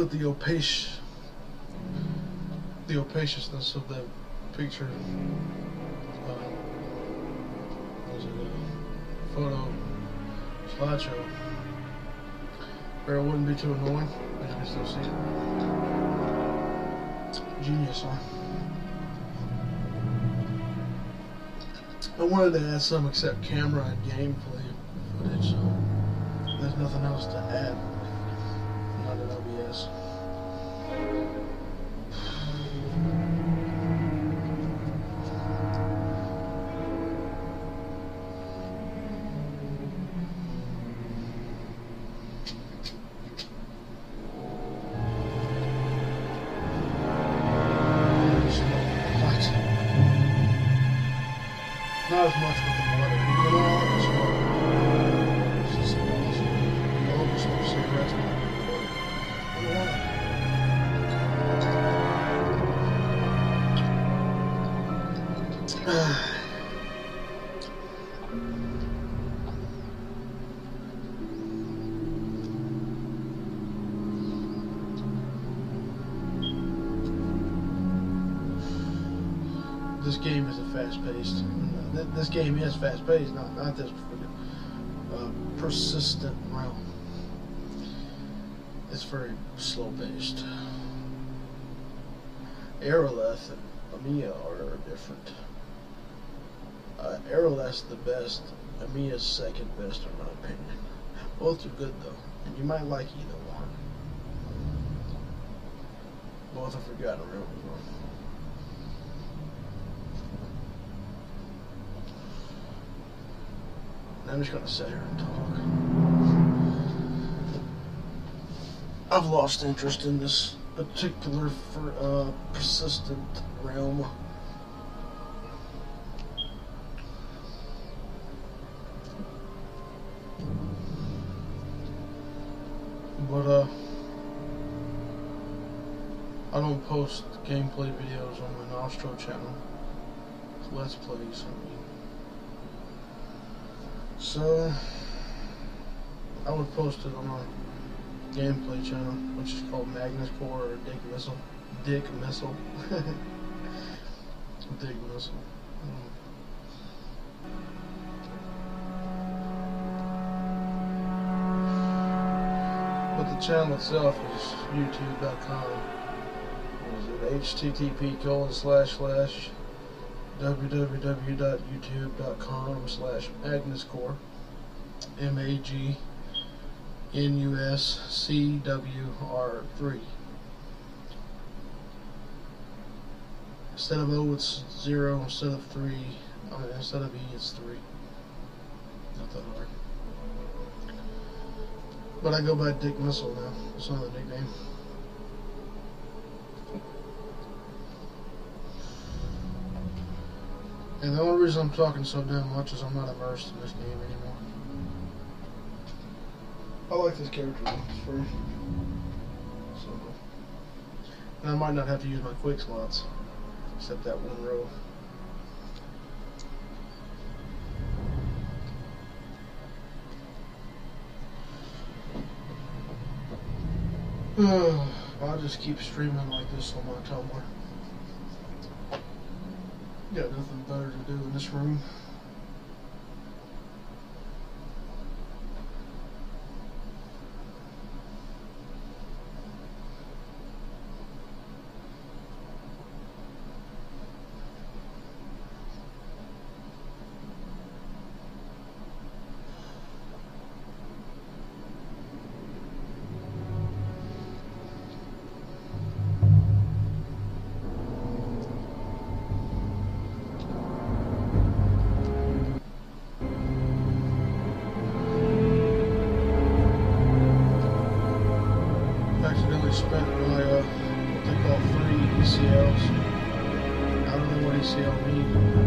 but the opaciousness of that picture, was it a photo slideshow, where it wouldn't be too annoying, but you can still see it. Genius, huh? I wanted to add some except camera and gameplay footage, so there's nothing else to add. Not in OBS. Not as much with the water. You know, it's just awesome. I love the smoke cigarettes and this game is a fast-paced. This game is fast-paced, not this persistent realm. It's very slow-paced. Aerolith and Amiya are different. Aerolith's the best. Amiya's second best, in my opinion. Both are good though, and you might like either one. Both are forgotten realms as well. I'm just gonna sit here and talk. I've lost interest in this particular persistent realm. But I don't post gameplay videos on my Nostro channel. Let's plays, I mean. So I would post it on our gameplay channel, which is called Magnus Core or Dick Missile. Dick Missile. Dick Missile. But the channel itself is youtube.com. What is it? http://www.youtube.com/MagnusCore MAGNUSCWR3. Instead of O it's 0, instead of 3, instead of E it's 3. Not that hard. But I go by Dick Missile now. It's not a nickname. And the only reason I'm talking so damn much is I'm not immersed in this game anymore. I like this character. It's free. So, and I might not have to use my quick slots, except that one row. I'll just keep streaming like this on my Tumblr. Got nothing better to do in this room. Spent my what they call free ECLs. I don't know what ECL means.